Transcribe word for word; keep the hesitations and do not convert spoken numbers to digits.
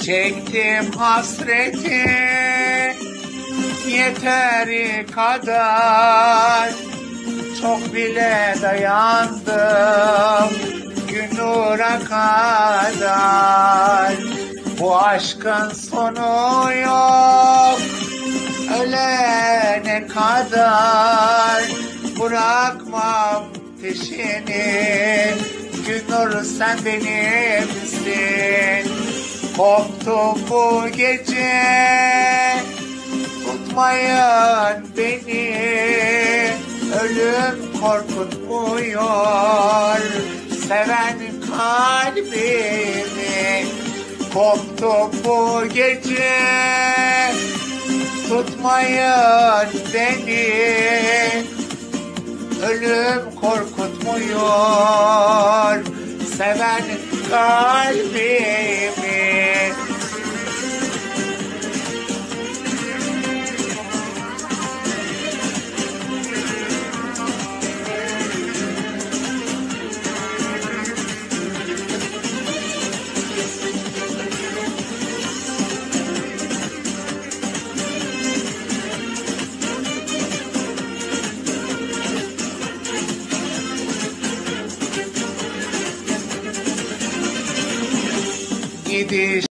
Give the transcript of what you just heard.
Çektim hasreti yeteri kadar, çok bile dayandım gün nura kadar. Bu aşkın sonu yok, ölene kadar bırakmam peşini. Gün nuru sen benimsin. Koptu bu gece, tutmayın beni. Ölüm korkutmuyor seven kalbimi. Koptu bu gece, tutmayın beni. Ölüm korkutmuyor seven kalbimi. Gidiş